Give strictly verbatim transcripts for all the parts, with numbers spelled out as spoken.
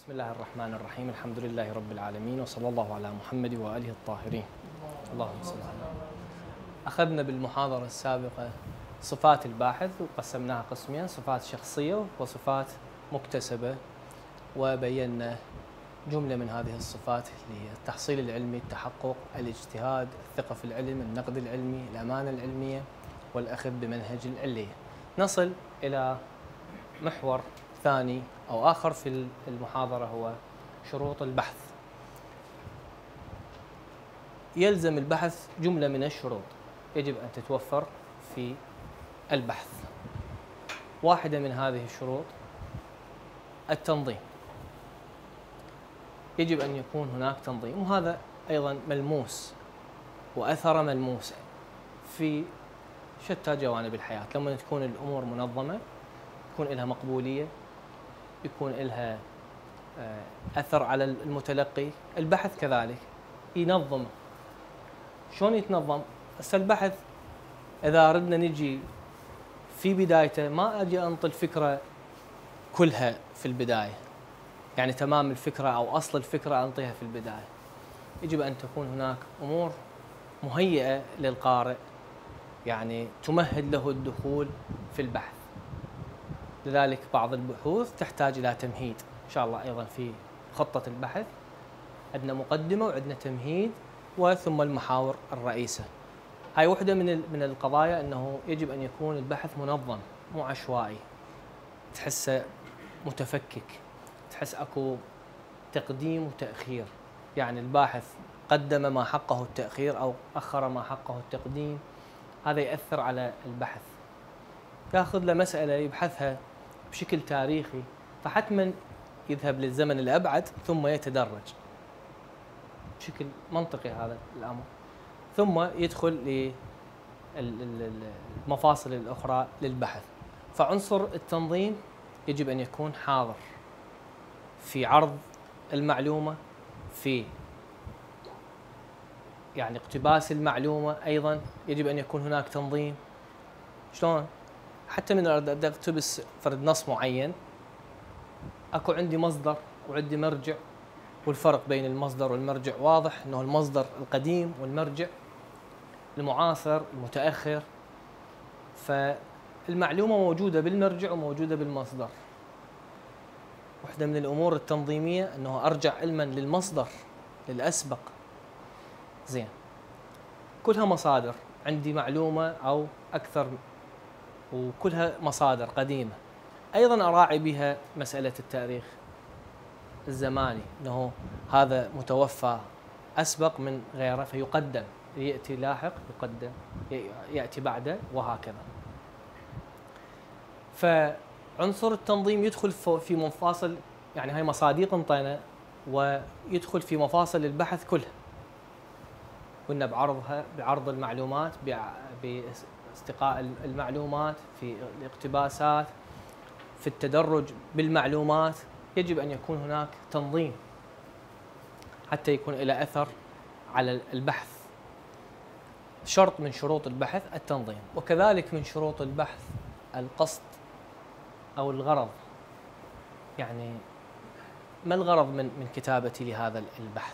بسم الله الرحمن الرحيم. الحمد لله رب العالمين، وصلى الله على محمد وآله الطاهرين. اللهم صل على محمد. أخذنا بالمحاضرة السابقة صفات الباحث وقسمناها قسمين: صفات شخصية وصفات مكتسبة، وبينا جملة من هذه الصفات اللي هي التحصيل العلمي، التحقق، الاجتهاد، الثقة في العلم، النقد العلمي، الأمانة العلمية، والأخذ بمنهج العلية. نصل إلى محور ثاني أو آخر في المحاضرة، هو شروط البحث. يلزم البحث جملة من الشروط يجب أن تتوفر في البحث. واحدة من هذه الشروط التنظيم. يجب أن يكون هناك تنظيم، وهذا أيضا ملموس وأثر ملموس في شتى جوانب الحياة. لما تكون الأمور منظمة يكون لها مقبولية، يكون لها أثر على المتلقي. البحث كذلك ينظم. شلون يتنظم؟ هسه البحث إذا أردنا نجي في بدايته، ما أجي أنطي الفكرة كلها في البداية، يعني تمام الفكرة أو أصل الفكرة أنطيها في البداية. يجب أن تكون هناك أمور مهيئة للقارئ، يعني تمهد له الدخول في البحث. لذلك بعض البحوث تحتاج إلى تمهيد. إن شاء الله أيضا في خطة البحث عندنا مقدمة وعندنا تمهيد وثم المحاور الرئيسة. هاي وحدة من من القضايا، أنه يجب أن يكون البحث منظم، مو عشوائي تحسه متفكك، تحس أكو تقديم وتأخير، يعني الباحث قدم ما حقه التأخير أو أخر ما حقه التقديم. هذا يأثر على البحث. ياخذ له مسألة يبحثها بشكل تاريخي، فحتما يذهب للزمن الأبعد ثم يتدرج بشكل منطقي هذا الأمر، ثم يدخل للمفاصل الأخرى للبحث. فعنصر التنظيم يجب أن يكون حاضر في عرض المعلومة، في يعني اقتباس المعلومة. أيضا يجب أن يكون هناك تنظيم. شلون؟ حتى من أريد أقتبس فرد نص معين، أكو عندي مصدر وعندي مرجع، والفرق بين المصدر والمرجع واضح، أنه المصدر القديم والمرجع المعاصر المتأخر. فالمعلومة موجودة بالمرجع وموجودة بالمصدر. واحدة من الأمور التنظيمية أنه أرجع علما للمصدر للأسبق. زين، كلها مصادر، عندي معلومة أو أكثر، وكلها مصادر قديمة. أيضا أراعي بها مسألة التاريخ الزماني، أنه هذا متوفى أسبق من غيره فيقدم، يأتي لاحق يقدم، يأتي بعده، وهكذا. فعنصر التنظيم يدخل في مفاصل، يعني هاي مصاديق انطينا، ويدخل في مفاصل البحث كلها. قلنا بعرضها، بعرض المعلومات، باستقاء المعلومات، في الاقتباسات، في التدرج بالمعلومات. يجب أن يكون هناك تنظيم حتى يكون له أثر على البحث. شرط من شروط البحث التنظيم. وكذلك من شروط البحث القصد أو الغرض. يعني ما الغرض من من كتابتي لهذا البحث؟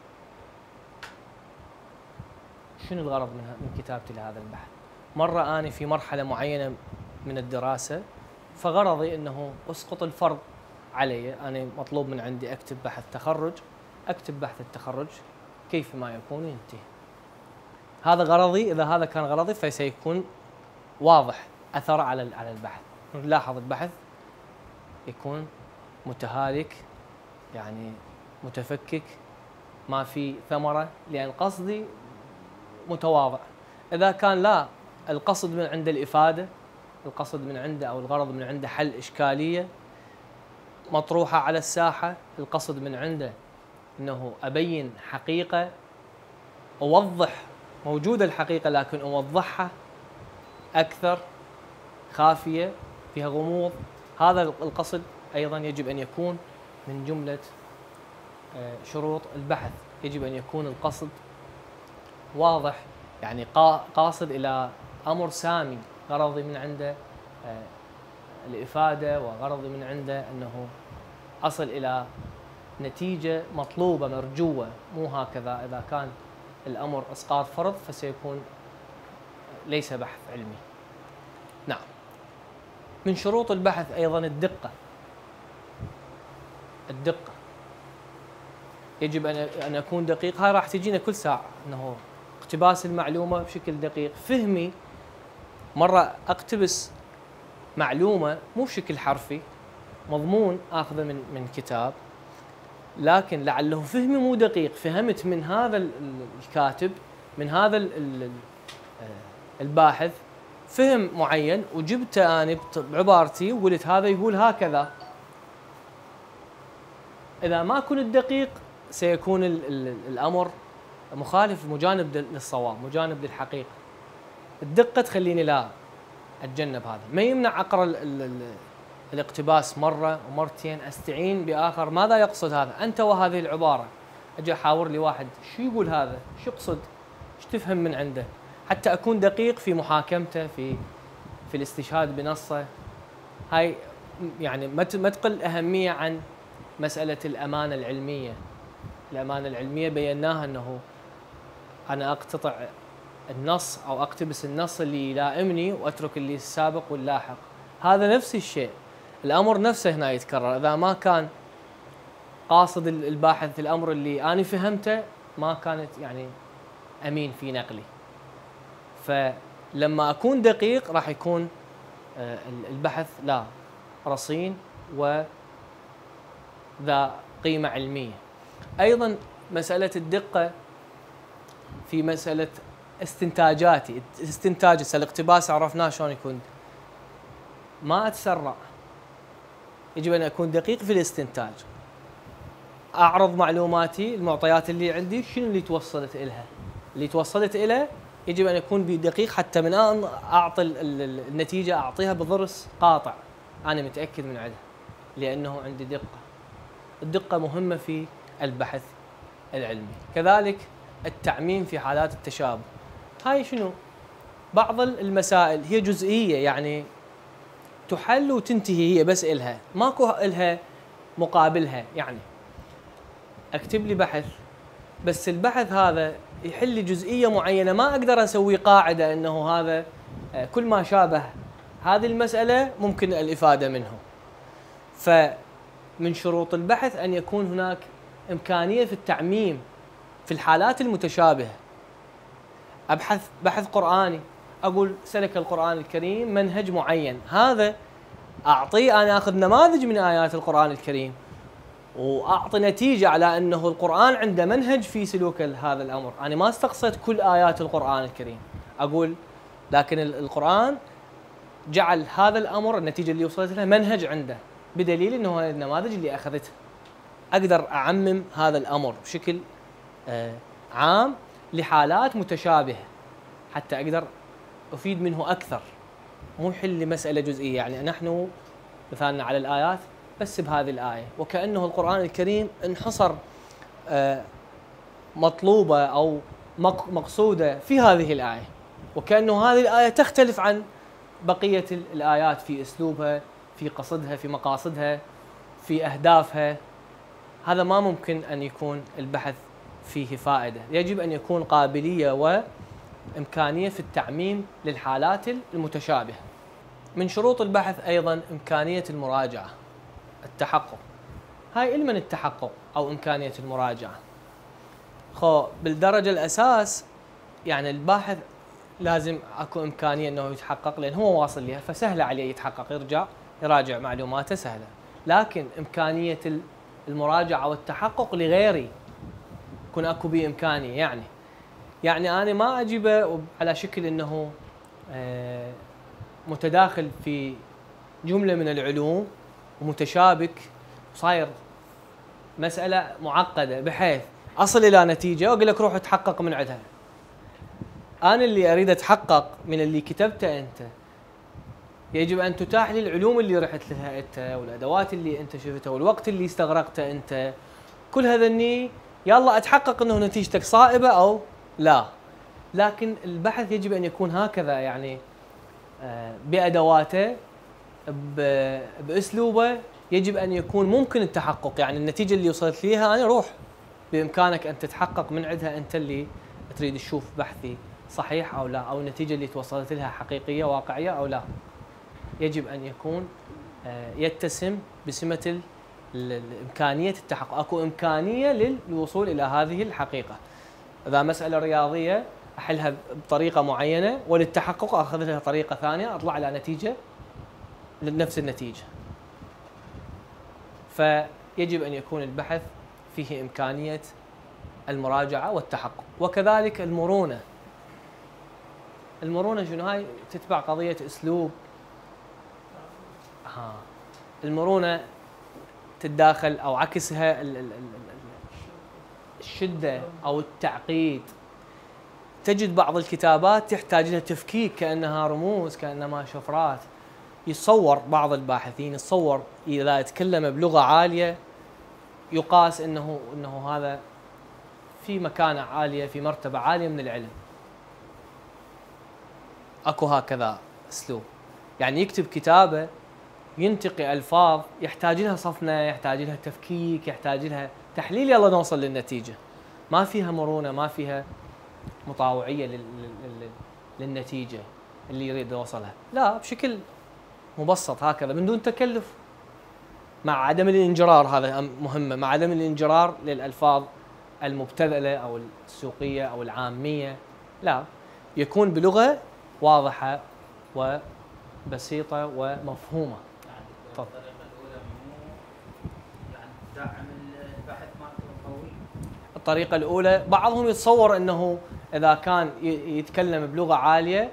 شنو الغرض من من كتابتي لهذا البحث؟ مرة أنا في مرحلة معينة من الدراسة، فغرضي أنه أسقط الفرض علي. أنا مطلوب من عندي أكتب بحث تخرج، أكتب بحث التخرج كيف ما يكون ينتهي. هذا غرضي. إذا هذا كان غرضي فسيكون واضح أثر على على البحث. نلاحظ البحث يكون متهالك، يعني متفكك، ما في ثمرة، لأن قصدي متواضع. إذا كان لا، القصد من عنده الإفادة، القصد من عنده أو الغرض من عنده حل إشكالية مطروحة على الساحة، القصد من عنده أنه أبين حقيقة، أوضح موجودة الحقيقة لكن أوضحها أكثر، خافية، فيها غموض. هذا القصد أيضا يجب أن يكون من جملة شروط البحث. يجب أن يكون القصد واضح، يعني قاصد إلى أمر سامي، غرضي من عنده الإفادة، وغرضي من عنده أنه أصل إلى نتيجة مطلوبة مرجوة، مو هكذا إذا كان الأمر إسقاط فرض فسيكون ليس بحث علمي. نعم. من شروط البحث أيضا الدقة. الدقة يجب أن أن أكون دقيق. هاي راح تجينا كل ساعة، أنه اقتباس المعلومة بشكل دقيق. فهمي مرة أقتبس معلومة مو بشكل حرفي، مضمون آخذه من من كتاب، لكن لعله فهمي مو دقيق، فهمت من هذا الكاتب، من هذا الباحث فهم معين وجبته أنا بعبارتي وقلت هذا يقول هكذا. إذا ما كنت دقيق سيكون ال ال الأمر مخالف، مجانب للصواب، مجانب للحقيقة. الدقة تخليني لا أتجنب هذا. ما يمنع أقرأ ال ال ال الاقتباس مرة ومرتين، أستعين بآخر ماذا يقصد هذا، أنت وهذه العبارة. أجي أحاور لي واحد شو يقول هذا، شو يقصد، شو تفهم من عنده، حتى أكون دقيق في محاكمته، في في الاستشهاد بنصه. هاي يعني ما تقل أهمية عن مسألة الأمانة العلمية. الأمانة العلمية بيناها أنه أنا أقتطع النص أو أقتبس النص اللي يلائمني وأترك اللي السابق واللاحق. هذا نفس الشيء، الأمر نفسه هنا يتكرر. إذا ما كان قاصد الباحث الأمر اللي أنا فهمته ما كانت يعني أمين في نقلي. فلما أكون دقيق راح يكون البحث لا رصين وذا قيمة علمية. أيضا مسألة الدقة في مسألة استنتاجاتي. استنتاج الاقتباس عرفناه شلون يكون، ما أتسرع، يجب أن أكون دقيق في الاستنتاج. أعرض معلوماتي، المعطيات اللي عندي شنو اللي توصلت إلها، اللي توصلت إليه يجب أن يكون بدقيق حتى من أن أعطي النتيجة أعطيها بضرس قاطع أنا متأكد من عندها، لأنه عندي دقة. الدقة مهمة في البحث العلمي. كذلك التعميم في حالات التشابه. هاي شنو؟ بعض المسائل هي جزئية، يعني تحل وتنتهي هي بس إلها، ماكو إلها مقابلها. يعني أكتب لي بحث بس البحث هذا يحل لي جزئية معينة، ما أقدر أسوي قاعدة أنه هذا كل ما شابه هذه المسألة ممكن الإفادة منه. فمن شروط البحث أن يكون هناك إمكانية في التعميم في الحالات المتشابهة. أبحث بحث قرآني، أقول سلك القرآن الكريم منهج معين، هذا أعطيه أنا أخذ نماذج من آيات القرآن الكريم وأعطي نتيجة على أنه القرآن عنده منهج في سلوك هذا الأمر. أنا ما استقصيت كل آيات القرآن الكريم، أقول لكن القرآن جعل هذا الأمر النتيجة اللي وصلت لها منهج عنده، بدليل أنه هذه النماذج اللي أخذتها. أقدر أعمم هذا الأمر بشكل آه عام لحالات متشابهة حتى أقدر أفيد منه أكثر، مو يحل مسألة جزئية. يعني نحن مثالنا على الآيات بس بهذه الآية، وكأنه القرآن الكريم انحصر آه مطلوبة أو مقصودة في هذه الآية، وكأنه هذه الآية تختلف عن بقية الآيات في أسلوبها، في قصدها، في مقاصدها، في أهدافها. هذا ما ممكن أن يكون البحث فيه فائدة. يجب أن يكون قابلية وإمكانية في التعميم للحالات المتشابهة. من شروط البحث أيضا إمكانية المراجعة، التحقق. هاي إلمن التحقق أو إمكانية المراجعة. خو بالدرجة الأساس يعني الباحث لازم أكو إمكانية أنه يتحقق، لأن هو واصل لها فسهلة عليه يتحقق، يرجع يراجع معلوماته سهلة. لكن إمكانية المراجعة والتحقق لغيري يكون أكو بإمكانية. يعني يعني أنا ما أجيبه على شكل أنه متداخل في جملة من العلوم ومتشابك وصاير مسألة معقدة بحيث أصل إلى نتيجة وأقول لك روح اتحقق من عندها. أنا اللي أريد أتحقق من اللي كتبته أنت، يجب أن تتاح لي العلوم اللي رحت لها أنت، والأدوات اللي أنت شفتها، والوقت اللي استغرقته أنت. كل هذني يلا أتحقق أنه نتيجتك صائبة أو لا. لكن البحث يجب أن يكون هكذا، يعني بأدواته، بأسلوبه، يجب أن يكون ممكن التحقق، يعني النتيجة اللي وصلت ليها أنا روح بإمكانك أن تتحقق من عندها أنت اللي تريد تشوف بحثي صحيح أو لا، أو النتيجة اللي توصلت لها حقيقية واقعية أو لا. يجب أن يكون يتسم بسمة إمكانية التحقق، أكو إمكانية للوصول إلى هذه الحقيقة. إذا مسألة رياضية أحلها بطريقة معينة، وللتحقق أخذ لها طريقة ثانية أطلع على نتيجة لنفس النتيجة. فيجب أن يكون البحث فيه إمكانية المراجعة والتحقق. وكذلك المرونة. المرونة شنو؟ هاي تتبع قضية أسلوب. ها المرونة تتداخل أو عكسها الشدة أو التعقيد. تجد بعض الكتابات تحتاج لها تفكيك كأنها رموز، كأنما شفرات. يتصور بعض الباحثين يتصور إذا يتكلم بلغة عالية يقاس إنه إنه هذا في مكانة عالية، في مرتبة عالية من العلم. أكو هكذا أسلوب، يعني يكتب كتابة ينتقي ألفاظ يحتاج لها صفنة، يحتاج لها تفكيك، يحتاج لها تحليل، يلا نوصل للنتيجة. ما فيها مرونة، ما فيها مطاوعية للنتيجة اللي يريد يوصلها، لا، بشكل مبسط هكذا من دون تكلف، مع عدم الانجرار. هذا مهمة، مع عدم الانجرار للألفاظ المبتذلة أو السوقية أو العامية، لا، يكون بلغة واضحة وبسيطة ومفهومة. طب الطريقة الأولى يعني دعم البحث مالته قوي. الطريقة الأولى بعضهم يتصور أنه إذا كان يتكلم بلغة عالية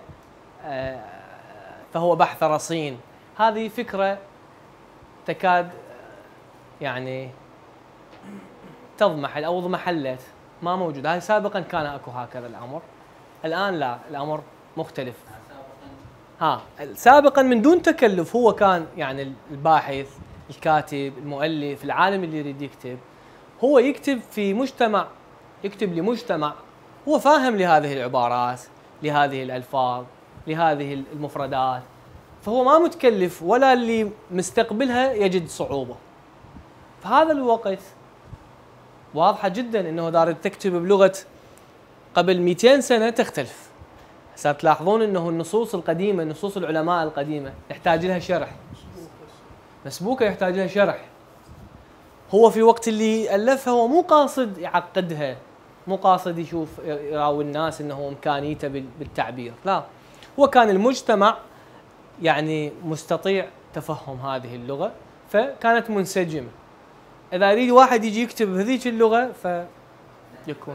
فهو بحث رصين. هذه فكرة تكاد يعني تضمحل أو اضمحلت، ما موجود. هاي سابقا كان أكو هكذا الأمر، الآن لا، الأمر مختلف. ها سابقا من دون تكلف هو كان يعني الباحث، الكاتب، المؤلف، العالم اللي يريد يكتب، هو يكتب في مجتمع، يكتب لمجتمع هو فاهم لهذه العبارات، لهذه الألفاظ، لهذه المفردات، فهو ما متكلف ولا اللي مستقبلها يجد صعوبة. فهذا الوقت واضحة جدا انه اذا تكتب بلغة قبل مئتين سنة تختلف. هسه تلاحظون انه النصوص القديمة، نصوص العلماء القديمة يحتاج لها شرح، مسبوكة يحتاج لها شرح. هو في وقت اللي ألفها هو مو قاصد يعقدها، مو قاصد يشوف يراوي الناس انه امكانيته بالتعبير، لا، هو كان المجتمع يعني مستطيع تفهم هذه اللغة فكانت منسجمة. إذا يريد واحد يجي يكتب بهذيك اللغة فيكون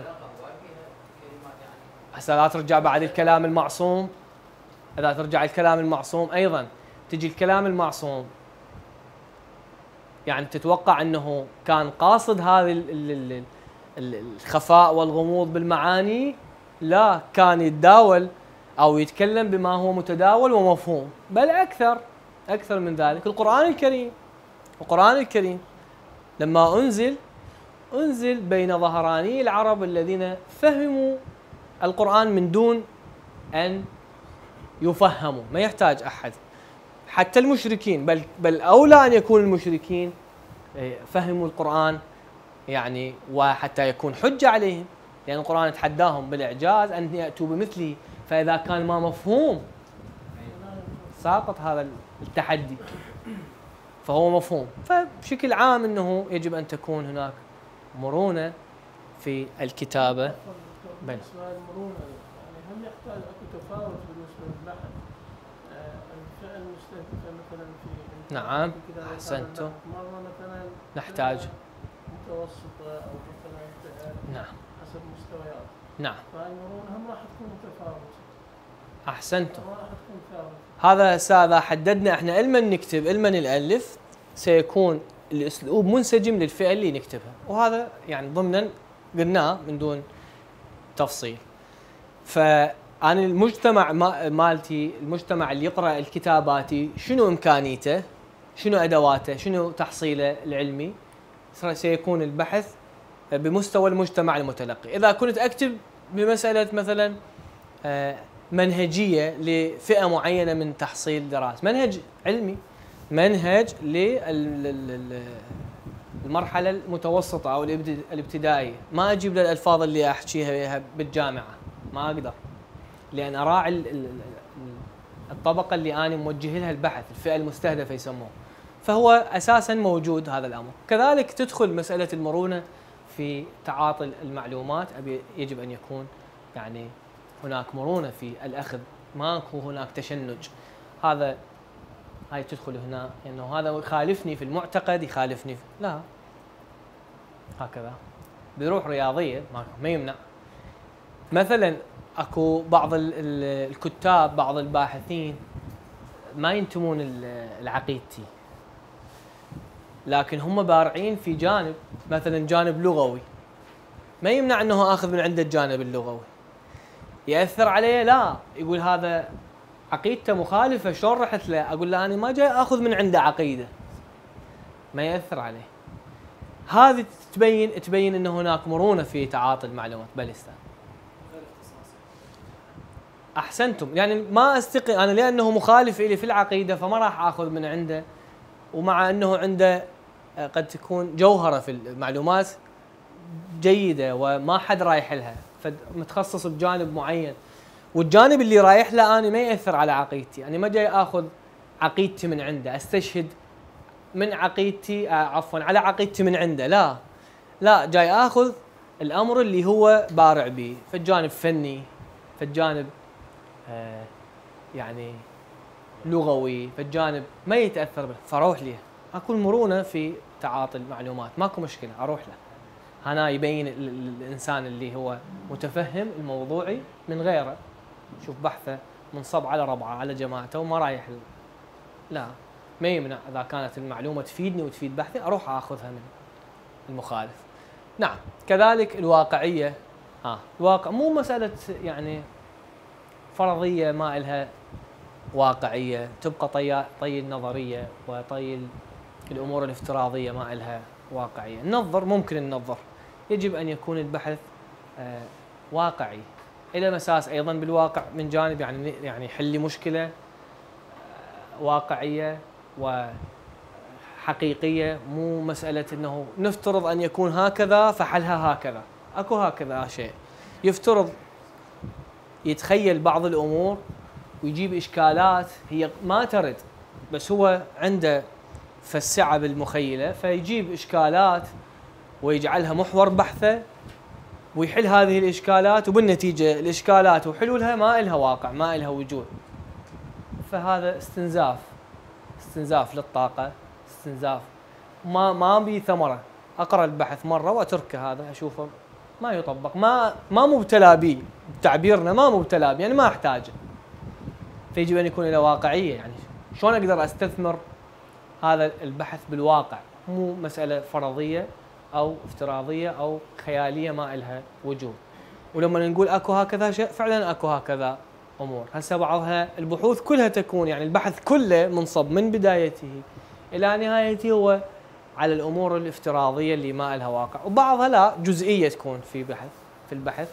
هسه لا ترجع بعد الكلام المعصوم. إذا ترجع الكلام المعصوم أيضا تجي الكلام المعصوم، يعني تتوقع أنه كان قاصد هذه الخفاء والغموض بالمعاني؟ لا، كان يتداول أو يتكلم بما هو متداول ومفهوم، بل أكثر أكثر من ذلك. القرآن الكريم، القرآن الكريم لما أنزل أنزل بين ظهراني العرب الذين فهموا القرآن من دون أن يفهموا، ما يحتاج أحد، حتى المشركين، بل بل أولى أن يكون المشركين فهموا القرآن يعني، وحتى يكون حجة عليهم، لأن القرآن يتحداهم بالإعجاز أن يأتوا بمثله، فإذا كان ما مفهوم ساقط هذا التحدي، فهو مفهوم. فبشكل عام أنه يجب أن تكون هناك مرونة في الكتابة. بل المرونة يعني هل يحتاج أكو تفاوت بالنسبة للبحث؟ الفئة المستهدفة مثلا في نعم أحسنتم، مرة مثلا نحتاج متوسطة أو مثلا نعم حسب مستويات. نعم فالمرونة هم راح تكون متفاوتة. أحسنتم. ما راح تكون ثابتة. هذا هسه إذا حددنا احنا علما نكتب علما نألف سيكون الأسلوب منسجم للفئة اللي نكتبها، وهذا يعني ضمنا قلناه من دون تفصيل. فأنا المجتمع مالتي، المجتمع اللي يقرأ الكتاباتي، شنو إمكانيته، شنو أدواته، شنو تحصيله العلمي، سيكون البحث بمستوى المجتمع المتلقي. إذا كنت أكتب بمسألة مثلا منهجية لفئة معينة من تحصيل دراسة، منهج علمي، منهج للمرحله المتوسطه او الابتدائيه، ما اجيب الالفاظ اللي احكيها بالجامعه، ما اقدر، لان اراعي الطبقه اللي انا موجه لها البحث، الفئه المستهدفه يسموه. فهو اساسا موجود هذا الامر. كذلك تدخل مساله المرونه في تعاطي المعلومات، ابي يجب ان يكون يعني هناك مرونه في الاخذ، ماكو هناك تشنج. هذا هاي تدخل هنا انه يعني هذا يخالفني في المعتقد، يخالفني في لا، هكذا بروح رياضيه ما يمنع. مثلا اكو بعض الكتاب، بعض الباحثين ما ينتمون لعقيدتي، لكن هم بارعين في جانب، مثلا جانب لغوي، ما يمنع انه اخذ من عنده الجانب اللغوي. ياثر عليه؟ لا، يقول هذا عقيدته مخالفه، شلون رحت له؟ اقول له انا ما جاي اخذ من عنده عقيده، ما ياثر عليه. هذه تبين تبين انه هناك مرونه في تعاطي المعلومات. بل استاذ احسنتم، يعني ما استقي انا لانه مخالف لي في العقيده فما راح اخذ من عنده، ومع انه عنده قد تكون جوهره في المعلومات جيده وما حد رايح لها، فمتخصص بجانب معين، والجانب اللي رايح له انا ما ياثر على عقيدتي. انا ما جاي اخذ عقيدتي من عنده، استشهد من عقيدتي عفوا على عقيدتي من عنده، لا لا، جاي اخذ الامر اللي هو بارع به، في الجانب فني، في الجانب آه يعني لغوي، في الجانب ما يتاثر به، فاروح له. اكو المرونه في تعاطي المعلومات، ماكو مشكله، اروح له. هنا يبين الانسان اللي هو متفهم الموضوعي من غيره، شوف بحثه منصب على ربعه على جماعته وما رايح له. لا، ما يمنع اذا كانت المعلومه تفيدني وتفيد بحثي اروح اخذها من المخالف. نعم، كذلك الواقعيه. ها الواقع مو مساله يعني فرضيه ما إلها واقعيه، تبقى طي طي النظريه وطي الامور الافتراضيه ما إلها واقعيه. ننظر، ممكن ننظر، يجب ان يكون البحث آه واقعي الى مساس ايضا بالواقع من جانب، يعني يعني يحل لي مشكله آه واقعيه وحقيقيه، مو مساله انه نفترض ان يكون هكذا فحلها هكذا. اكو هكذا شيء، يفترض يتخيل بعض الامور ويجيب اشكالات هي ما ترد، بس هو عنده فالسعه بالمخيله فيجيب اشكالات ويجعلها محور بحثه ويحل هذه الاشكالات، وبالنتيجه الاشكالات وحلولها ما إلها واقع، ما إلها وجود. فهذا استنزاف، استنزاف للطاقه، استنزاف ما ما بي ثمره. اقرا البحث مره واتركه، هذا اشوفه ما يطبق، ما ما مبتلى به، بتعبيرنا ما مبتلى به، يعني ما احتاجه. فيجب ان يكون له واقعيه، يعني شلون اقدر استثمر هذا البحث بالواقع، مو مساله فرضيه او افتراضيه او خياليه ما إلها وجود. ولما نقول اكو هكذا شيء، فعلا اكو هكذا امور. هسه بعضها البحوث كلها تكون، يعني البحث كله منصب من بدايته الى نهايته هو على الامور الافتراضيه اللي ما لها واقع، وبعضها لا، جزئيه تكون في بحث في البحث.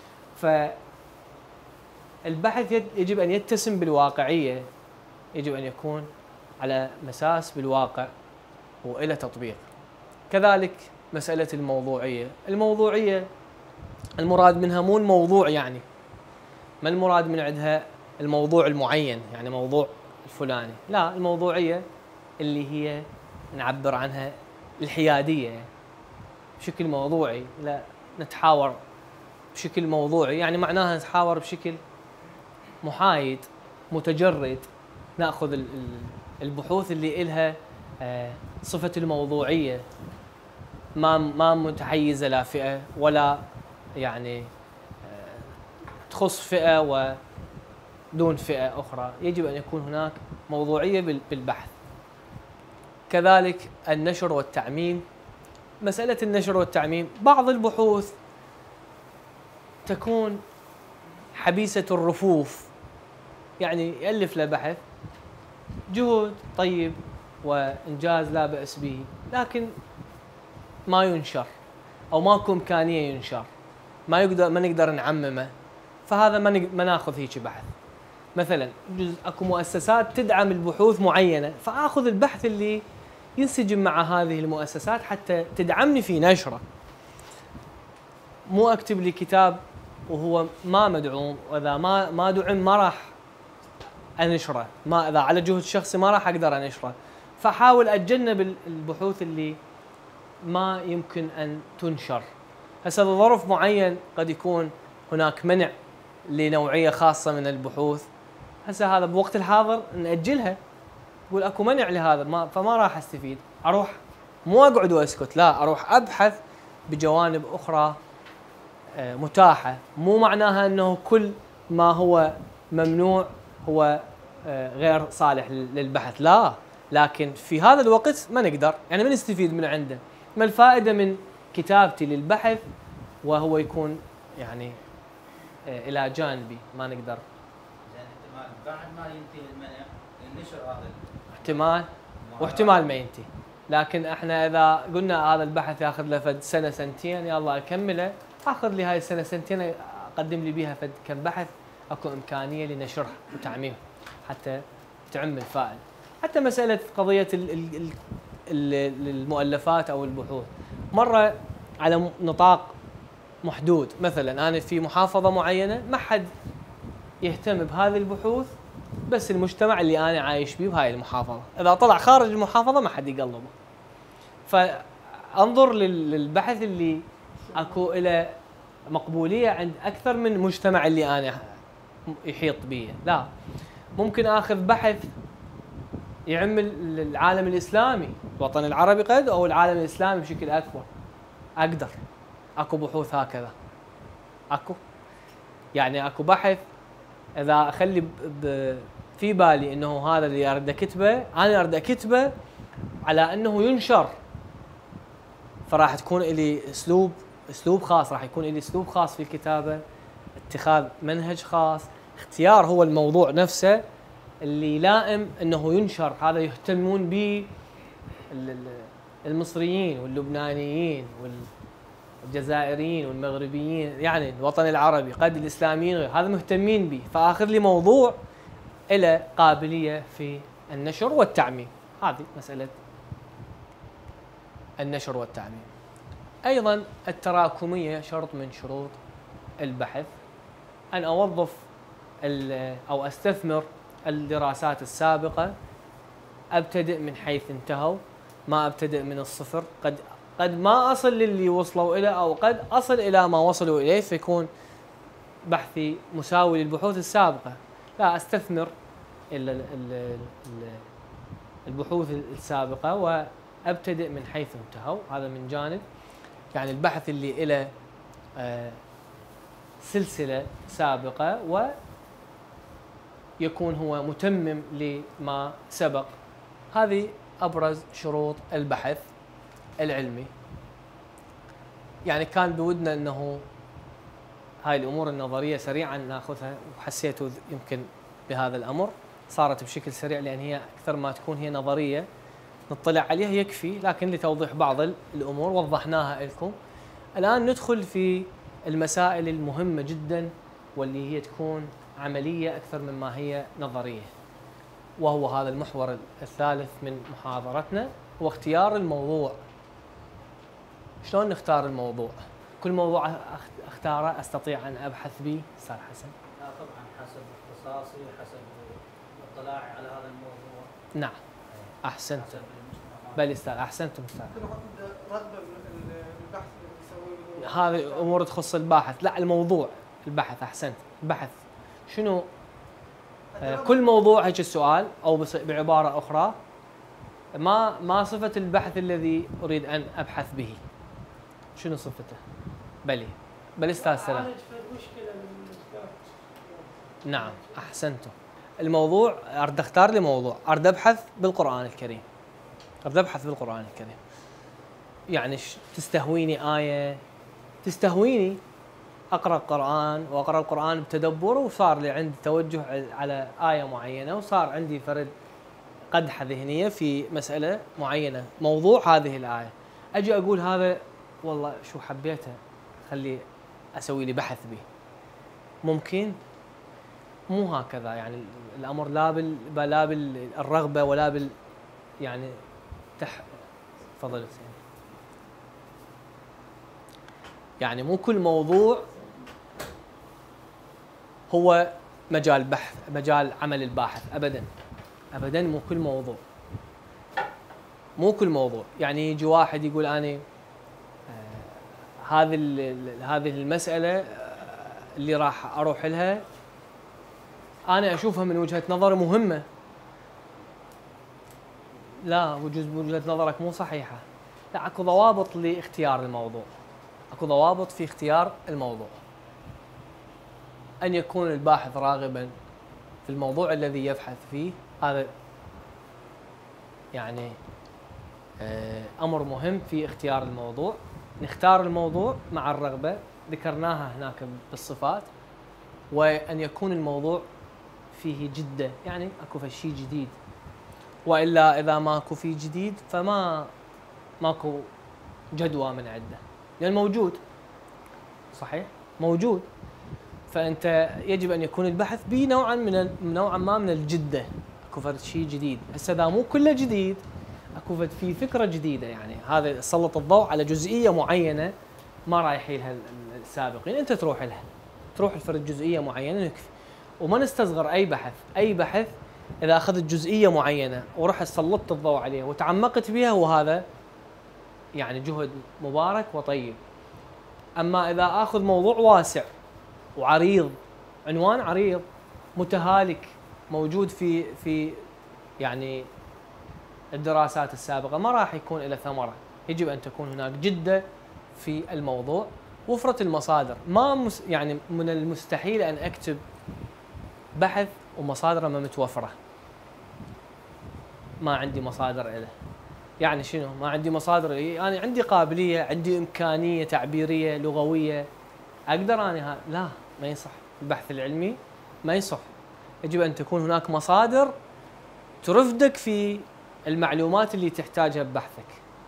فالبحث يجب ان يتسم بالواقعيه، يجب ان يكون على مساس بالواقع والى تطبيق. كذلك مساله الموضوعيه، الموضوعيه المراد منها مو الموضوع، يعني ما المراد من عندها الموضوع المعين، يعني موضوع الفلاني، لا، الموضوعيه اللي هي نعبر عنها الحياديه بشكل موضوعي، لا نتحاور بشكل موضوعي، يعني معناها نتحاور بشكل محايد متجرد، ناخذ البحوث اللي إلها صفه الموضوعيه، ما ما متحيزه لا فئه ولا يعني تخص فئه ودون فئه اخرى، يجب ان يكون هناك موضوعيه بالبحث. كذلك النشر والتعميم، مساله النشر والتعميم، بعض البحوث تكون حبيسه الرفوف، يعني يالف له بحث جهد طيب وانجاز لا باس به، لكن ما ينشر او ماكو امكانيه ينشر، ما يقدر ما نقدر نعممه، فهذا ما ما ناخذ هيك بحث. مثلا جزء اكو مؤسسات تدعم البحوث معينه، فاخذ البحث اللي ينسجم مع هذه المؤسسات حتى تدعمني في نشره. مو اكتب لي كتاب وهو ما مدعوم، واذا ما ما دعم ما راح انشره، ما اذا على جهد شخصي ما راح اقدر انشره. فاحاول اتجنب البحوث اللي ما يمكن ان تنشر. هسه لظرف معين قد يكون هناك منع لنوعيه خاصه من البحوث، هسه هذا بوقت الحاضر ناجلها، يقول اكو منع لهذا ما فما راح استفيد، اروح مو اقعد واسكت، لا اروح ابحث بجوانب اخرى متاحه. مو معناها انه كل ما هو ممنوع هو غير صالح للبحث، لا، لكن في هذا الوقت ما نقدر، يعني ما نستفيد من عنده. ما الفائده من كتابتي للبحث وهو يكون يعني الى جانبي ما نقدر؟ زين احتمال بعد ما ينتهي المنع النشر هذا احتمال، واحتمال ما ينتهي. لكن احنا اذا قلنا هذا البحث ياخذ له فد سنه سنتين، يلا اكمله، اخذ لي هاي السنه سنتين اقدم لي بها فد كم بحث اكو امكانيه لنشرها وتعميمها حتى تعم الفائده. حتى مساله قضيه المؤلفات او البحوث مره على نطاق محدود، مثلا انا في محافظه معينه ما حد يهتم بهذه البحوث، بس المجتمع اللي انا عايش بيه بهاي المحافظه، اذا طلع خارج المحافظه ما حد يقلبه. فانظر للبحث اللي اكو له مقبوليه عند اكثر من مجتمع اللي انا يحيط بيه. لا، ممكن اخذ بحث يعم العالم الاسلامي، الوطن العربي قد او العالم الاسلامي بشكل اكبر، اقدر. اكو بحوث هكذا، اكو يعني اكو بحث اذا اخلي في بالي انه هذا اللي اريد اكتبه، انا اريد اكتبه على انه ينشر، فراح تكون لي اسلوب اسلوب خاص، راح يكون لي اسلوب خاص في الكتابه، اتخاذ منهج خاص، اختيار هو الموضوع نفسه اللي يلائم انه ينشر. هذا يهتمون به المصريين واللبنانيين والجزائريين والمغربيين، يعني الوطن العربي قد الاسلاميين غير، هذا مهتمين به، فاخذ لي موضوع له قابليه في النشر والتعميم. هذه مساله النشر والتعميم. ايضا التراكميه شرط من شروط البحث، ان اوظف او استثمر الدراسات السابقه، ابتدئ من حيث انتهوا، ما ابتدئ من الصفر. قد قد ما اصل للي وصلوا اليه، او قد اصل الى ما وصلوا اليه فيكون بحثي مساوي للبحوث السابقه. لا، استثمر البحوث السابقه وابتدئ من حيث انتهوا. هذا من جانب، يعني البحث اللي له سلسله سابقه ويكون هو متمم لما سبق. هذه ابرز شروط البحث العلمي. يعني كان بودنا انه هاي الامور النظريه سريعا ناخذها، وحسيتوا يمكن بهذا الامر صارت بشكل سريع، لان هي اكثر ما تكون هي نظريه نطلع عليها يكفي، لكن لتوضيح بعض الامور وضحناها لكم. الان ندخل في المسائل المهمه جدا، واللي هي تكون عمليه اكثر مما هي نظريه، وهو هذا المحور الثالث من محاضرتنا، هو اختيار الموضوع. شلون نختار الموضوع؟ كل موضوع اختاره استطيع ان ابحث به استاذ حسن؟ لا طبعا، حسب اختصاصي وحسب اطلاعي على هذا الموضوع. نعم، احسنت. بل استاذ، احسنتم استاذ. رغبه من البحث اللي يسويه، هذه امور تخص الباحث، لا الموضوع البحث. احسنت. البحث شنو؟ آه كل موضوع هيك السؤال، او بعباره اخرى، ما ما صفه البحث الذي اريد ان ابحث به؟ شنو صفته؟ بلي بل استاذ سلام. نعم، احسنتم. الموضوع اريد اختار لي موضوع، اريد ابحث بالقران الكريم، اريد ابحث بالقران الكريم. يعني تستهويني ايه، تستهويني اقرا القران واقرا القران بتدبر، وصار لي عندي توجه على ايه معينه، وصار عندي فرد قدحه ذهنيه في مساله معينه، موضوع هذه الايه. اجي اقول هذا والله شو حبيته، خلي اسوي لي بحث به. ممكن مو هكذا، يعني الامر لا بال لا بالرغبه ولا بال يعني تح تفضل حسين. يعني مو كل موضوع هو مجال بحث، مجال عمل الباحث، ابدا ابدا مو كل موضوع، مو كل موضوع. يعني يجي واحد يقول انا هذه هذه المساله اللي راح اروح لها انا اشوفها من وجهه نظر مهمه. لا، وجهه نظرك مو صحيحه. لا، اكو ضوابط لاختيار الموضوع، اكو ضوابط في اختيار الموضوع. ان يكون الباحث راغبا في الموضوع الذي يبحث فيه، هذا يعني امر مهم في اختيار الموضوع. نختار الموضوع مع الرغبه، ذكرناها هناك بالصفات. وان يكون الموضوع فيه جده، يعني اكو شيء جديد، والا اذا ماكو فيه جديد فما ماكو جدوى من عنده، لان موجود صحيح موجود. فانت يجب ان يكون البحث به نوعا من نوعا ما من الجده، اكو فرد شيء جديد. هسه اذا مو كله جديد، اكو فرد في فكره جديده، يعني هذا سلط الضوء على جزئيه معينه ما رايح لها السابقين، انت تروح لها، تروح لفرد جزئيه معينه يكفي. وما نستصغر اي بحث، اي بحث اذا اخذت جزئيه معينه ورحت سلطت الضوء عليها وتعمقت بها، وهذا يعني جهد مبارك وطيب. اما اذا اخذ موضوع واسع وعريض، عنوان عريض متهالك موجود في في يعني الدراسات السابقه، ما راح يكون له ثمره. يجب ان تكون هناك جده في الموضوع، وفره المصادر. ما مس يعني من المستحيل ان اكتب بحث ومصادره ما متوفره، ما عندي مصادر له. يعني شنو ما عندي مصادر؟ انا يعني عندي قابليه، عندي امكانيه تعبيريه لغويه، اقدر انا ها؟ لا، ما يصح. البحث العلمي ما يصح. يجب ان تكون هناك مصادر ترفدك في المعلومات اللي تحتاجها ببحثك.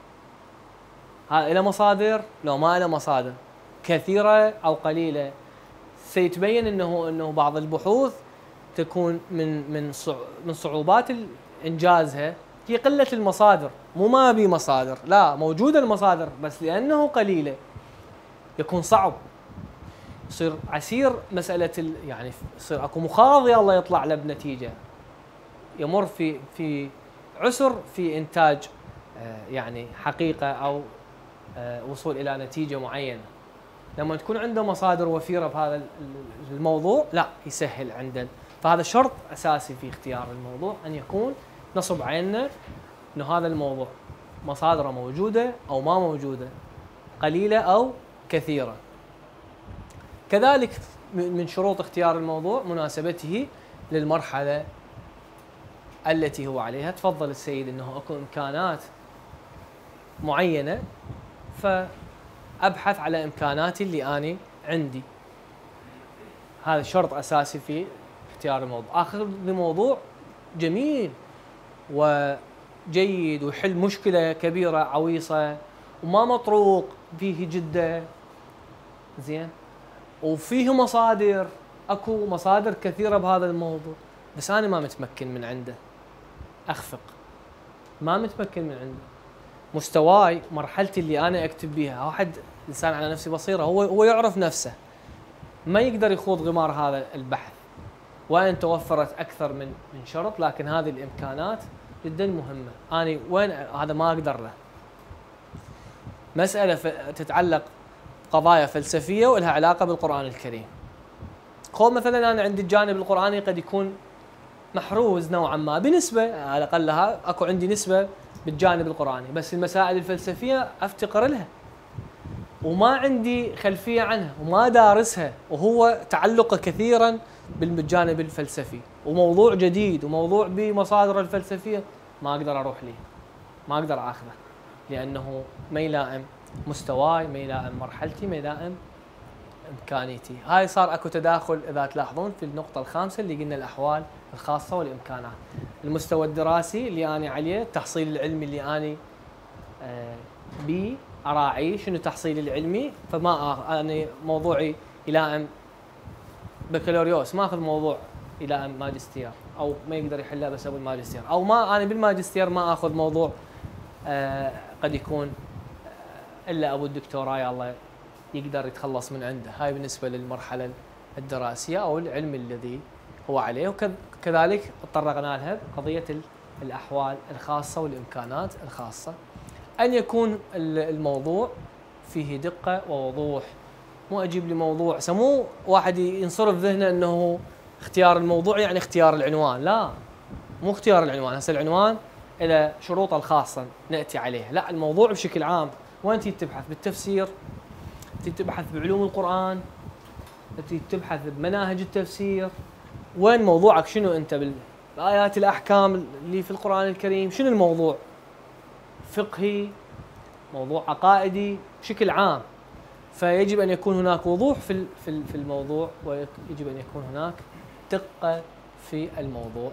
ها له مصادر؟ لو ما له مصادر كثيره او قليله، سيتبين انه انه بعض البحوث تكون من من من صعوبات انجازها هي قله المصادر. مو ما بي مصادر، لا، موجوده المصادر، بس لانه قليله يكون صعب، يصير عسير مساله ال يعني يصير اكو مخاض يلا يطلع له بنتيجه، يمر في في عسر في انتاج يعني حقيقه او وصول الى نتيجه معينه. لما تكون عنده مصادر وفيره بهذا الموضوع، لا، يسهل عنده. فهذا شرط اساسي في اختيار الموضوع، ان يكون نصب عيننا انه هذا الموضوع مصادره موجوده او ما موجوده، قليله او كثيره. كذلك من شروط اختيار الموضوع مناسبته للمرحله التي هو عليها. تفضل السيد انه اكو امكانات معينه، فابحث على امكاناتي اللي اني عندي. هذا شرط اساسي في اختيار الموضوع. اخذ موضوع جميل وجيد ويحل مشكله كبيره عويصه وما مطروق، فيه جده زين، وفيه مصادر، اكو مصادر كثيره بهذا الموضوع، بس انا ما متمكن من عنده، اخفق، ما متمكن من عنده. مستواي، مرحلتي اللي انا اكتب بيها، واحد انسان على نفسه بصيره، هو هو يعرف نفسه، ما يقدر يخوض غمار هذا البحث، وان توفرت اكثر من من شرط، لكن هذه الامكانات جدا مهمه. انا وين هذا ما اقدر له. مساله تتعلق قضايا فلسفيه ولها علاقه بالقران الكريم. خذ مثلا انا عندي الجانب القراني قد يكون محروز نوعا ما بنسبه، على الاقلها اكو عندي نسبه بالجانب القراني، بس المسائل الفلسفيه افتقر لها وما عندي خلفيه عنها وما دارسها، وهو تعلقه كثيرا بالجانب الفلسفي، وموضوع جديد وموضوع بمصادر الفلسفيه، ما اقدر اروح ليه، ما اقدر اخذه، لانه ما يلائم مستواي، ما يلائم مرحلتي، ما يلائم امكانيتي. هاي صار اكو تداخل اذا تلاحظون في النقطه الخامسه اللي قلنا الاحوال الخاصه والامكانات. المستوى الدراسي اللي اني عليه، التحصيل العلمي اللي اني آه بي اراعي شنو تحصيلي العلمي، فما انا موضوعي يلائم بكالوريوس، ما اخذ موضوع الى ماجستير، او ما يقدر يحلها بس ابو الماجستير، او ما انا بالماجستير ما اخذ موضوع آه قد يكون آه الا ابو الدكتوراه يا الله يقدر يتخلص من عنده. هاي بالنسبه للمرحله الدراسيه او العلم الذي هو عليه. وكذلك تطرقنا لها قضيه الاحوال الخاصه والامكانات الخاصه، ان يكون الموضوع فيه دقه ووضوح. مو اجيب لي موضوع سمو واحد ينصرف ذهنه انه اختيار الموضوع يعني اختيار العنوان، لا مو اختيار العنوان. هسه العنوان له شروطه الخاصه ناتي عليها، لا الموضوع بشكل عام. وين تيجي تبحث؟ بالتفسير، تيجي تبحث بعلوم القرآن، تيجي تبحث بمناهج التفسير. وين موضوعك؟ شنو انت بالايات الاحكام اللي في القرآن الكريم؟ شنو الموضوع؟ فقهي، موضوع عقائدي بشكل عام. فيجب ان يكون هناك وضوح في في الموضوع، ويجب ان يكون هناك دقة في الموضوع.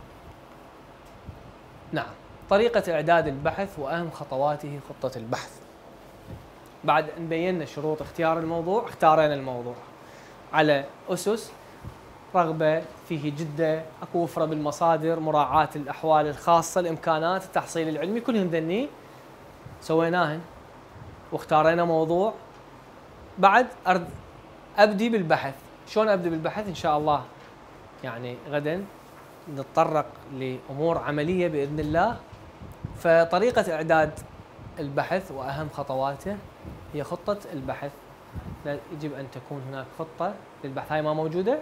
نعم. طريقة إعداد البحث وأهم خطواته خطة البحث. بعد أن بينا شروط اختيار الموضوع، اختارينا الموضوع على أسس رغبة فيه جدة، أكو وفرة بالمصادر، مراعاة الأحوال الخاصة، الإمكانات، التحصيل العلمي، كلهن ذني سويناهن واختارينا موضوع. بعد أرد أبدي بالبحث. شلون أبدي بالبحث؟ إن شاء الله يعني غدا نتطرق لأمور عملية بإذن الله. فطريقة إعداد البحث وأهم خطواته هي خطة البحث. يجب أن تكون هناك خطة للبحث. هاي ما موجودة؟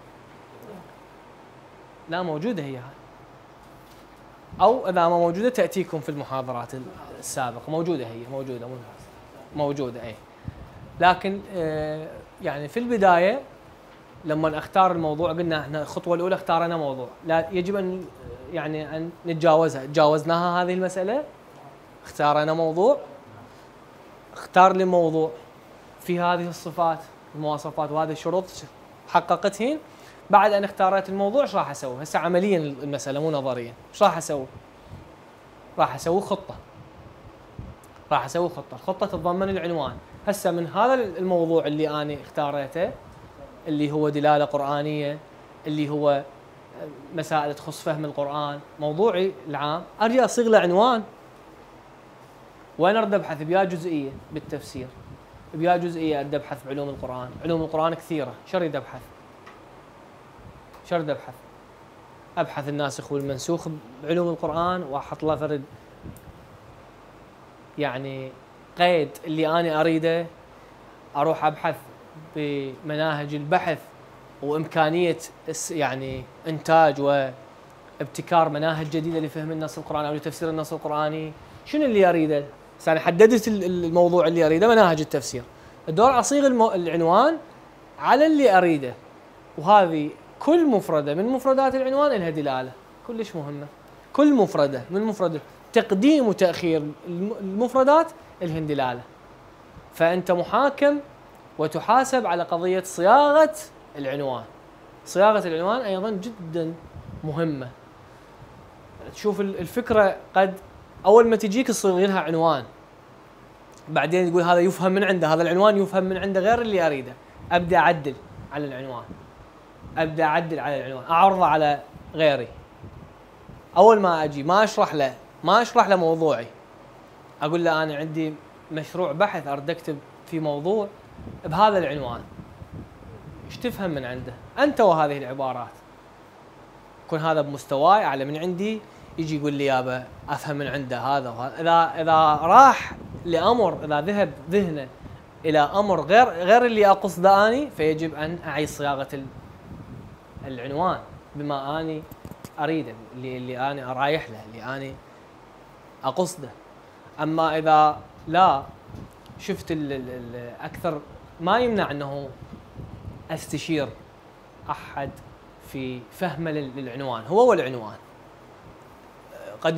لا موجودة هي هاي، أو إذا ما موجودة تأتيكم في المحاضرات السابقة. موجودة هي، موجودة موجودة أي. لكن يعني في البداية لما اختار الموضوع قلنا احنا الخطوة الأولى اختارنا موضوع، لا يجب أن يعني أن نتجاوزها. تجاوزناها هذه المسألة، اختارنا موضوع، اختار لي موضوع في هذه الصفات المواصفات وهذه الشروط حققتهن. بعد أن اختارت الموضوع ايش راح أسوي؟ هسه عمليا المسألة مو نظريا. ايش راح أسوي؟ راح أسوي خطة. راح أسوي خطة، الخطة تتضمن العنوان. هسه من هذا الموضوع اللي أنا اختاريته اللي هو دلالة قرآنية، اللي هو مسائل تخص فهم القرآن، موضوعي العام، أرجع أصيغ له عنوان. وين أرد أبحث؟ بيا جزئية بالتفسير، بيا جزئية أرد أبحث بعلوم القرآن. علوم القرآن كثيرة، شو أريد أبحث؟ شو أريد أبحث؟ أبحث الناسخ والمنسوخ بعلوم القرآن، وأحط له فرد يعني قيد اللي أنا أريده. أروح أبحث بمناهج البحث وإمكانية يعني إنتاج وابتكار مناهج جديدة لفهم النص القرآني أو لتفسير النص القرآني. شنو اللي أريده؟ أنا حددت الموضوع اللي أريده، مناهج التفسير. الدور أصيغ المو... العنوان على اللي أريده. وهذه كل مفردة من مفردات العنوان لها دلالة كلش مهمة. كل مفردة من مفردة تقديم وتأخير المفردات لهن دلالة. فأنت محاكم وتحاسب على قضية صياغة العنوان. صياغة العنوان أيضا جدا مهمة. تشوف الفكرة قد أول ما تجيك تصيغ لها عنوان، بعدين تقول هذا يفهم من عنده، هذا العنوان يفهم من عنده غير اللي أريده. أبدأ أعدل على العنوان، أبدأ أعدل على العنوان، أعرضه على غيري. أول ما أجي ما أشرح له ما أشرح له موضوعي، أقول له أنا عندي مشروع بحث أريد أكتب في موضوع بهذا العنوان، ايش تفهم من عنده؟ أنت وهذه العبارات. يكون هذا بمستواي أعلى من عندي، يجي يقول لي يابا أفهم من عنده هذا وهذا. إذا إذا راح لأمر، إذا ذهب ذهنه إلى أمر غير غير اللي أقصده أني، فيجب أن أعيد صياغة العنوان بما أني أريده، اللي اللي أنا أرايح له، اللي أنا أقصده. أما إذا لا شفت ال ال أكثر، ما يمنع أنه أستشير أحد في فهم للعنوان. هو والعنوان قد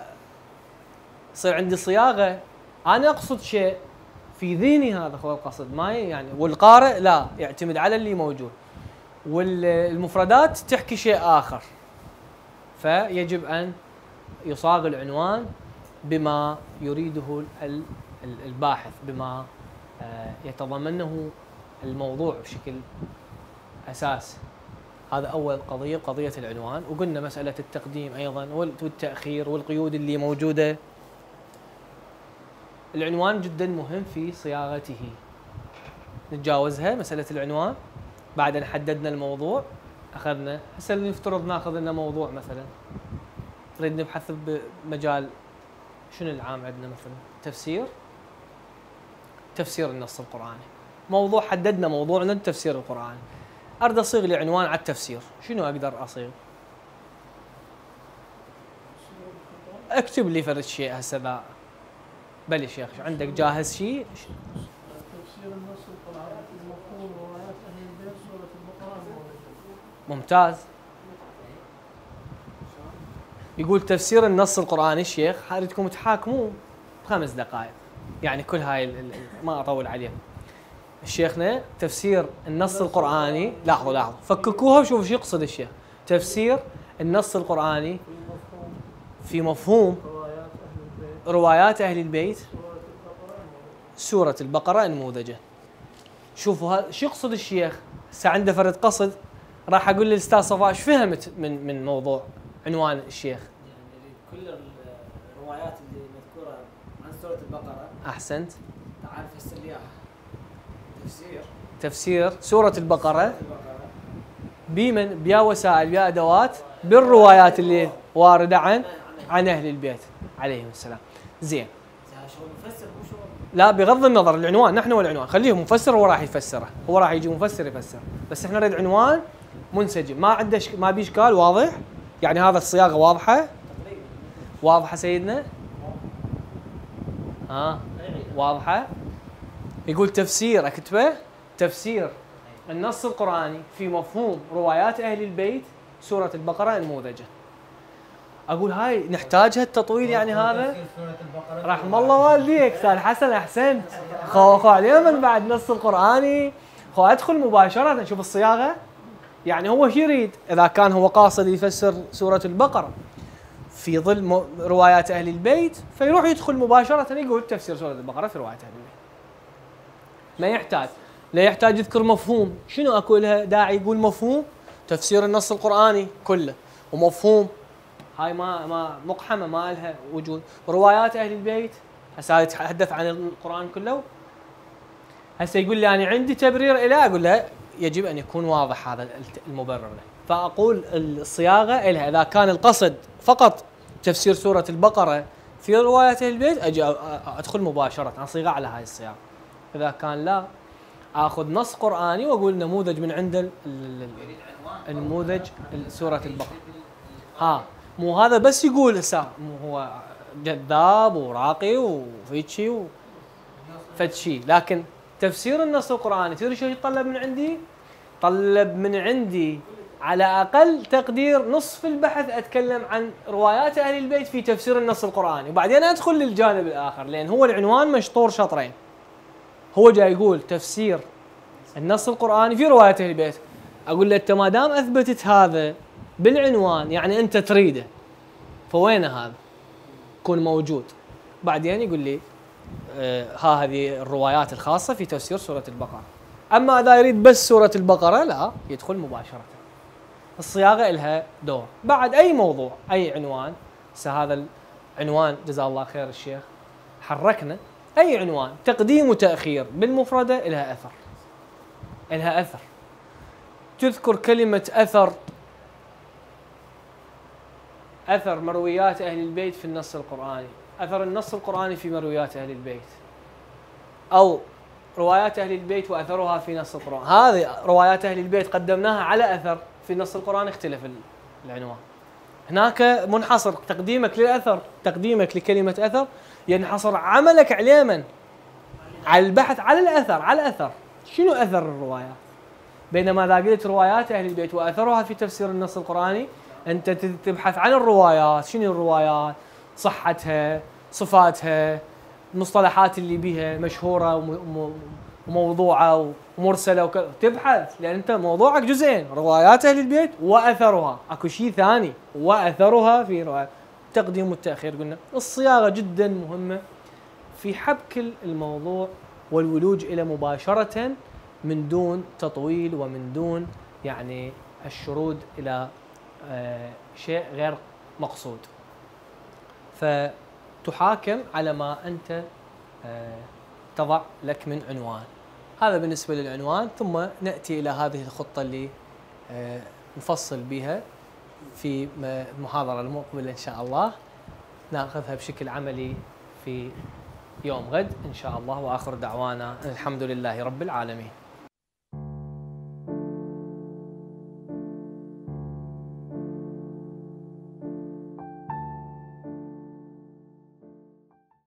يصير عندي صياغة أنا أقصد شيء في ذهني، هذا هو القصد، ما يعني، والقارئ لا يعتمد على اللي موجود، والمفردات تحكي شيء آخر. فيجب أن يصاغ العنوان بما يريده الباحث، بما يتضمنه الموضوع بشكل أساس. هذا أول قضية، قضية العنوان. وقلنا مسألة التقديم أيضا والتأخير والقيود اللي موجودة. العنوان جدا مهم في صياغته، نتجاوزها مسألة العنوان. بعد أن حددنا الموضوع أخذنا، هسه نفترض ناخذ لنا موضوع مثلا نريد نبحث بمجال شنو العام عندنا مثلا تفسير تفسير النص القرآني. موضوع حددنا موضوعنا التفسير القرآني، أريد أصيغ لي عنوان على التفسير، شنو أقدر أصيغ؟ اكتب لي فرد شيء هسه ذا. بلش يا أخي، عندك جاهز شيء؟ تفسير النص القرآني في مفهوم روايات أهل البيت سورة البقرة. ممتاز. يقول تفسير النص القرآني. الشيخ حاريدكم تحاكموا بخمس دقائق، يعني كل هاي ال ال ما أطول عليهم. الشيخنا تفسير النص القرآني، لاحظوا لاحظوا فككوها وشوفوا شو يقصد الشيخ. تفسير النص القرآني في مفهوم روايات أهل البيت سورة البقرة نموذجه. شوفوا هذا شو يقصد الشيخ. هسه عنده فرد قصد، راح أقول للأستاذ صفاء ايش فهمت من من موضوع عنوان الشيخ. يعني كل الروايات اللي مذكورة عن سورة البقرة. أحسنت. تعال فسر لي اياها. تفسير تفسير سورة البقرة بمن بيا وسائل بيا أدوات بالروايات اللي واردة عن عن أهل البيت عليهم السلام. زين. شغل مفسر مو شغل. لا بغض النظر العنوان، نحن والعنوان خليه مفسر، هو راح يفسره، هو راح يجي مفسر يفسر، بس احنا نريد عنوان منسجم، ما عنده شك... ما بي اشكال، واضح؟ يعني هذا الصياغة واضحة؟ واضحة سيدنا؟ ها؟ واضحة؟ يقول تفسير، اكتبه تفسير النص القرآني في مفهوم روايات أهل البيت سورة البقرة نموذجه. أقول هاي نحتاجها التطويل يعني هذا؟ رحم الله والديك أستاذ حسن، أحسنت. خو خو عليه من بعد نص القرآني، خو أدخل مباشرة نشوف الصياغة. يعني هو شو يريد؟ إذا كان هو قاصد يفسر سورة البقرة في ظل روايات أهل البيت، فيروح يدخل مباشرة يقول تفسير سورة البقرة في روايات أهل البيت. ما يحتاج، لا يحتاج يذكر مفهوم. شنو اكو لها داعي يقول مفهوم؟ تفسير النص القرآني كله ومفهوم، هاي ما ما مقحمه ما لها وجود. روايات اهل البيت هسه يتحدث عن القرآن كله. هسه يقول لي انا عندي تبرير له، اقول له يجب ان يكون واضح هذا المبرر له. فاقول الصياغه لها اذا كان القصد فقط تفسير سورة البقرة في روايات اهل البيت اجي ادخل مباشره اصيغه على هاي الصياغه. إذا كان لا، آخذ نص قرآني وأقول نموذج من عند النموذج سورة البقرة. ها مو هذا بس يقول هسه مو هو جذاب وراقي وفيتشي وفتشي، لكن تفسير النص القرآني تدري شو يتطلب من عندي؟ طلب من عندي على أقل تقدير نصف البحث أتكلم عن روايات أهل البيت في تفسير النص القرآني، وبعدين أدخل للجانب الآخر، لأن هو العنوان مشطور شطرين. هو جاي يقول تفسير النص القرآني في روايات أهل البيت، أقول له أنت ما دام أثبتت هذا بالعنوان يعني أنت تريده، فوين هذا؟ يكون موجود. بعدين يقول لي آه ها هذه الروايات الخاصة في تفسير سورة البقرة. أما إذا يريد بس سورة البقرة لا، يدخل مباشرة. الصياغة إلها دور. بعد أي موضوع أي عنوان، هذا العنوان جزاه الله خير الشيخ حركنا، أي عنوان تقديم وتأخير بالمفردة إلها أثر، إلها أثر. تذكر كلمة أثر، أثر مرويات أهل البيت في النص القرآني، أثر النص القرآني في مرويات أهل البيت، أو روايات أهل البيت وأثرها في نص القرآن. هذه روايات أهل البيت قدمناها على أثر في نص القرآن، اختلف العنوان. هناك منحصر تقديمك للأثر، تقديمك لكلمة أثر ينحصر عملك على من؟ على البحث على الأثر، على الأثر. شنو أثر الروايات؟ بينما إذا قلت روايات أهل البيت وأثرها في تفسير النص القرآني، أنت تبحث عن الروايات، شنو الروايات؟ صحتها، صفاتها، المصطلحات اللي بها مشهورة وموضوعة ومرسلة وكذا، تبحث، لأن أنت موضوعك جزئين، روايات أهل البيت وأثرها، أكو شيء ثاني وأثرها في روايات. التقديم والتأخير قلنا. الصياغة جدا مهمة في حبك الموضوع والولوج إلى مباشرة من دون تطويل ومن دون يعني الشرود إلى شيء غير مقصود، فتحاكم على ما أنت تضع لك من عنوان. هذا بالنسبة للعنوان. ثم نأتي إلى هذه الخطة اللي نفصل بها في المحاضرة المقبلة إن شاء الله، نأخذها بشكل عملي في يوم غد إن شاء الله. وآخر دعوانا الحمد لله رب العالمين.